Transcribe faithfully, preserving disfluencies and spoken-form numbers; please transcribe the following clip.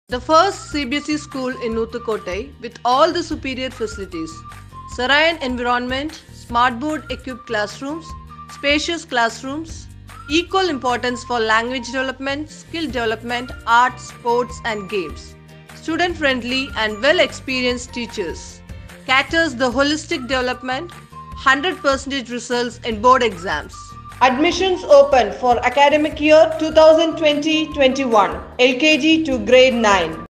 The first C B S E school in Nuthukottai with all the superior facilities, serene environment, smartboard equipped classrooms, spacious classrooms, equal importance for language development, skill development, arts, sports and games, student friendly and well experienced teachers, caters the holistic development, one hundred percent results in board exams. Admissions open for academic year two thousand twenty twenty-one, L K G to grade nine.